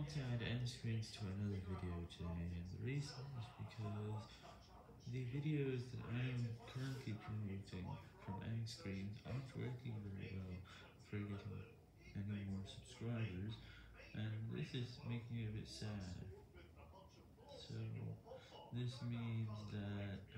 want to add end screens to another video today, and the reason is because the videos that I am currently promoting from end screens aren't working very well for getting any more subscribers, and this is making me a bit sad. So, this means that